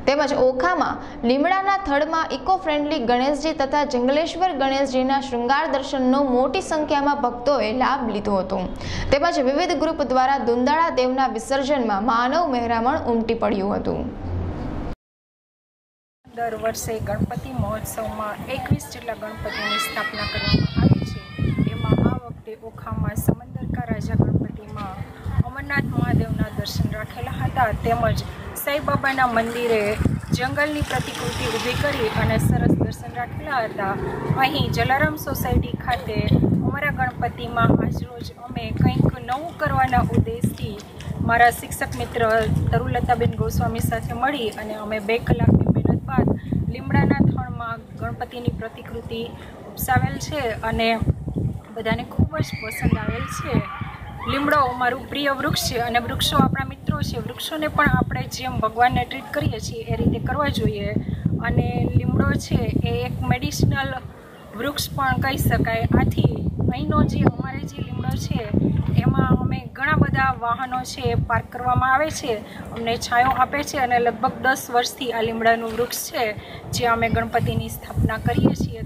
તેમજ ઓખામાં લીમડાના થડમાં eco friendly Ganeshji તથા જંગલેશ્વર ગણેશજીના શૃંગાર દર્શનનો મોટી સંખ્યામાં ભક્તોએ લાભ લીધો હતો। તેમજ વિવિધ ગ્રુપ દ્વારા દુંદાળા દેવના વિસર્જનમાં માનવ મહેરામણ ઉમટી પડ્યું હતું। દર વર્ષે ગણપતિ મહોત્સવમાં 21 જેટલા ગણપતિની સ્થાપના કરવામાં આવે છે। એમાં આ વખતે ઓખામાં સમંદરકા રાજા ગણપતિમાં અમરનાથ મહાદેવના દર્શન રાખેલા હતા। તેમજ સાંઈબાબાના મંદિરે જંગલની પ્રતિકૃતિ ઊભી કરી અને સરસ દર્શન રાખેલા હતા। અહીં જલારામ સોસાયટી ખાતે અમારા ગણપતિમાં આજરોજ અમે કંઈક નવું કરવાના ઉદ્દેશથી મારા શિક્ષક મિત્ર તરુલતાબેન ગોસ્વામી સાથે મળી અને અમે 2 કલાકની મહેનત બાદ લીમડાના થડમાં ગણપતિની પ્રતિકૃતિ ઉપસાવેલ છે અને બધાને ખૂબ જ પસંદ આવેલ છે। લીમડો અમારું પ્રિય વૃક્ષ છે અને વૃક્ષો આપણા મિત્રો છે। વૃક્ષોને પણ આપણે જેમ ભગવાનને ટ્રીટ કરીએ છીએ એ રીતે કરવા જોઈએ અને લીમડો છે એ એક મેડિસિનલ વૃક્ષ પણ કહી શકાય। આથી અહીંનો જે અમારે જે લીમડો છે એમાં અમે ઘણા બધા વાહનો છે પાર્ક કરવામાં આવે છે, અમને છાંયો આપે છે અને લગભગ 10 વર્ષથી આ લીમડાનું વૃક્ષ છે જે અમે ગણપતિની સ્થાપના કરીએ છીએ।